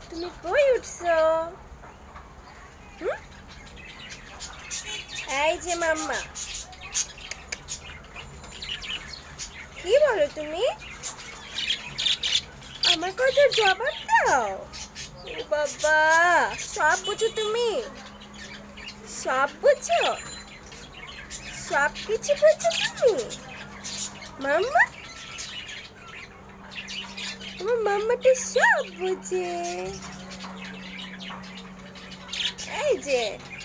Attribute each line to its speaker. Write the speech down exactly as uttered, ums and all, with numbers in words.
Speaker 1: তুমি কই উঠছো? হুম? এই যে মাম্মা, কি বলো তুমি? আমার কথার জবাব দাও। ও বাবা, সব বুঝো তুমি? সব বুঝো? সব কিছু বুঝো তুমি? মাম্মা, তোমার মাম্মাটা সব বুঝে। এই যে